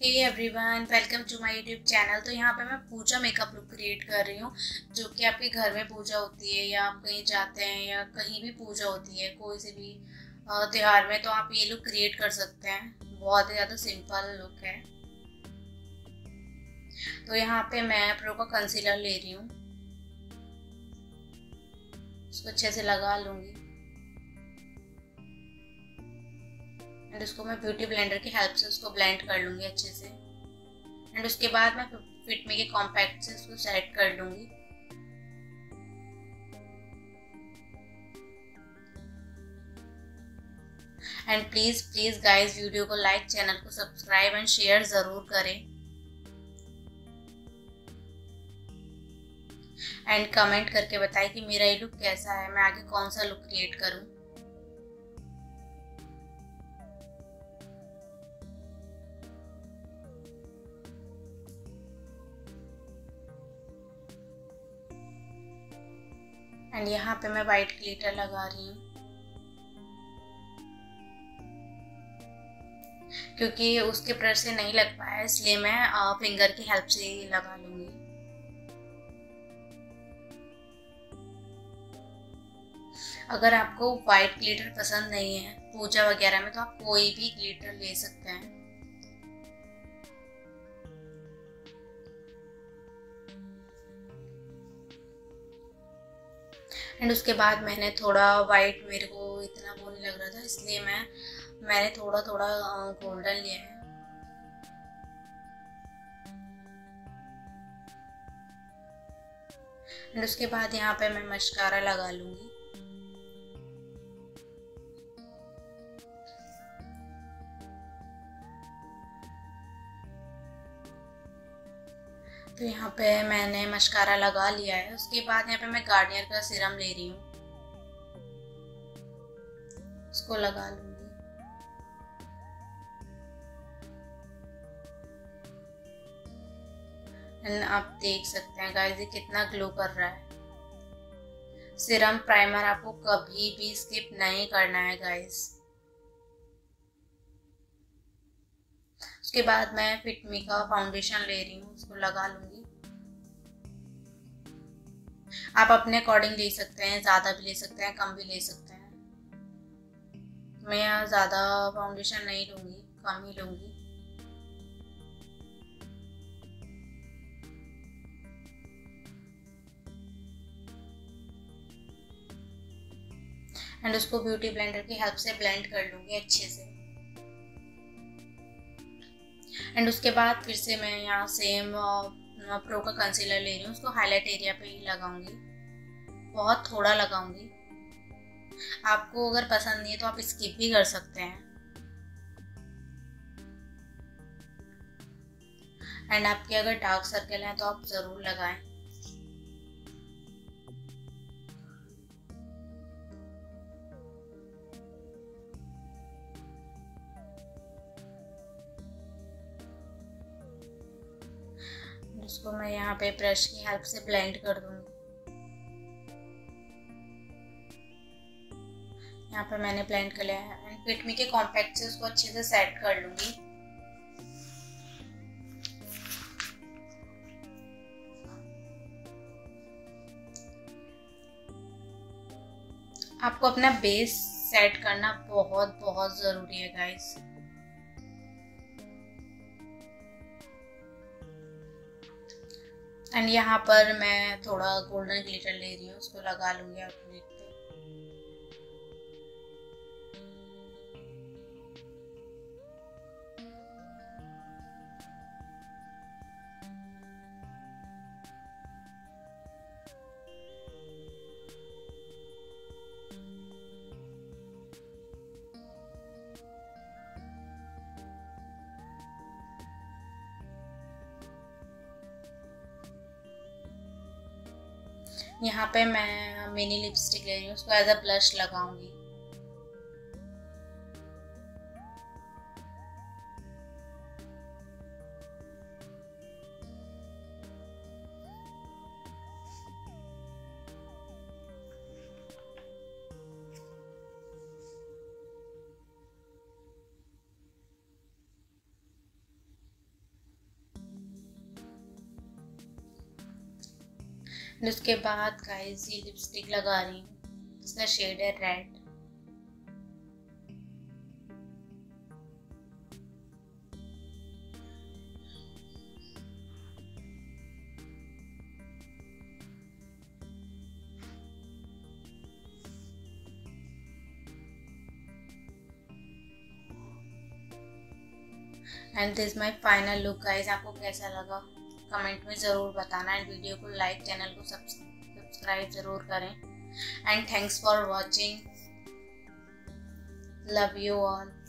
Hey everyone, welcome to my YouTube channel. तो यहाँ पे मैं पूजा मेकअप लुक क्रिएट कर रही हूँ, जो कि आपके घर में पूजा होती है या आप कहीं जाते हैं या कहीं भी पूजा होती है, कोई से भी त्योहार में, तो आप ये लुक क्रिएट कर सकते हैं। बहुत ही ज़्यादा सिंपल लुक है। तो यहाँ पे मैं प्रो का कंसीलर ले रही हूँ, उसको अच्छे से लगा लूँगी एंड उसको मैं ब्यूटी ब्लेंडर की हेल्प से उसको ब्लेंड कर लूँगी अच्छे से। एंड उसके बाद मैं फिट मी के कॉम्पैक्ट से उसको सेट कर लूँगी। And please please guys, video को लाइक, चैनल को सब्सक्राइब एंड शेयर ज़रूर करें। एंड कमेंट करके बताएं कि मेरा ये लुक कैसा है, मैं आगे कौन सा लुक क्रिएट करूं। एंड यहाँ पे मैं वाइट ग्लिटर लगा रही हूँ, क्योंकि उसके ब्रश से नहीं लग पाया, इसलिए मैं फिंगर की हेल्प से ही लगा लूँगी। अगर आपको वाइट ग्लिटर पसंद नहीं है पूजा वगैरह में, तो आप कोई भी ग्लिटर ले सकते हैं। एंड उसके बाद मैंने थोड़ा वाइट, मेरे को इतना वो नहीं लग रहा था, इसलिए मैंने थोड़ा थोड़ा गोल्डन लिया है। एंड उसके बाद यहाँ पे मैं मस्कारा लगा लूँगी। तो यहाँ पे मैंने मस्कारा लगा लिया है। उसके बाद यहाँ पे मैं गार्नियर का सीरम ले रही हूँ, उसको लगा लूँगी। एंड आप देख सकते हैं गाइस, ये कितना ग्लो कर रहा है। सीरम प्राइमर आपको कभी भी स्किप नहीं करना है गाइस। उसके बाद मैं फिट मी का फाउंडेशन ले रही हूँ, उसको लगा लूँगी। आप अपने अकॉर्डिंग ले सकते हैं, ज़्यादा भी ले सकते हैं, कम भी ले सकते हैं। मैं यहाँ ज़्यादा फाउंडेशन नहीं लूँगी, कम ही लूँगी। एंड उसको ब्यूटी ब्लेंडर की हेल्प से ब्लेंड कर लूँगी अच्छे से। एंड उसके बाद फिर से मैं यहाँ सेम प्रो का कंसीलर ले रही हूँ, उसको हाईलाइट एरिया पे ही लगाऊंगी, बहुत थोड़ा लगाऊंगी। आपको अगर पसंद नहीं है तो आप स्किप भी कर सकते हैं। एंड आपके अगर डार्क सर्कल हैं तो आप ज़रूर लगाएं। उसको मैं यहाँ पे ब्रश की हेल्प से ब्लेंड कर दूंगी। यहाँ पे मैंने ब्लेंड कर लिया है। एंड फिट मी के कॉम्पैक्ट से उसको अच्छे से सेट कर लूंगी। आपको अपना बेस सेट करना बहुत बहुत ज़रूरी है गाइस। एंड यहाँ पर मैं थोड़ा गोल्डन ग्लिटर ले रही हूँ, उसको लगा लूँगी। आप देखते हैं, यहाँ पे मैं मिनी लिपस्टिक ले रही हूँ, उसको एज अ ब्लश लगाऊंगी। उसके बाद गाइस ये लिपस्टिक लगा रही हूँ, इसका शेड है red. And this my final look guys. आपको कैसा लगा कमेंट में ज़रूर बताना, एंड वीडियो को लाइक, चैनल को सब्सक्राइब ज़रूर करें। And thanks for watching, love you all.